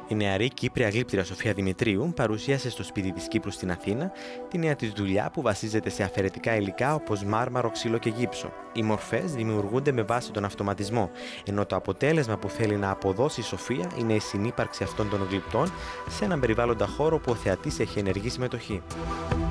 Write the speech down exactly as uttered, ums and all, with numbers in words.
Η νεαρή Κύπρια γλύπτηρα Σοφία Δημητρίου παρουσίασε στο σπίτι της Κύπρου στην Αθήνα τη νέα της δουλειά που βασίζεται σε αφαιρετικά υλικά όπως μάρμαρο, ξύλο και γύψο. Οι μορφές δημιουργούνται με βάση τον αυτοματισμό, ενώ το αποτέλεσμα που θέλει να αποδώσει η Σοφία είναι η συνύπαρξη αυτών των γλυπτών σε έναν περιβάλλοντα χώρο που ο θεατής έχει ενεργή συμμετοχή.